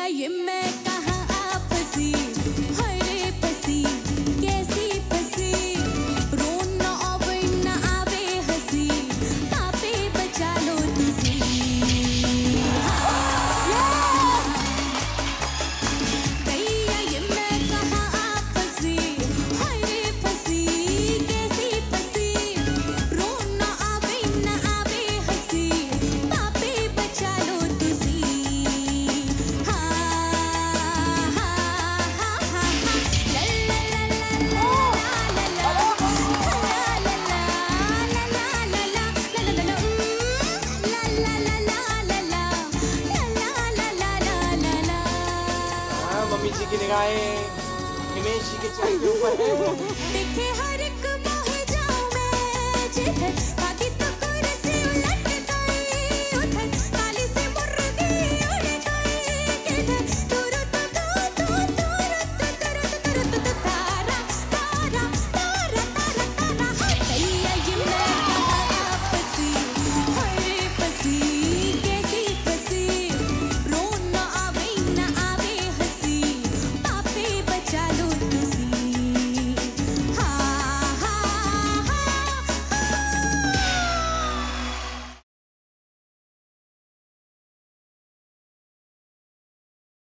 ये मैं कहाँ आ फंसी, हाय रे फंसी, कैसी फंसी, रोना आवे ना आवे हंसी, पापे बचा लो तुसी। दैया ये मैं कहाँ आ फंसी, हाय रे फंसी, कैसी फंसी, रोना आवे ना आवे हंसी, पापे बचा लो तुसी। मम्मी जी की निगाहें हिमेश जी के चेहरे के ऊपर है। देखे हर एक मोह जाऊं मैं जिधर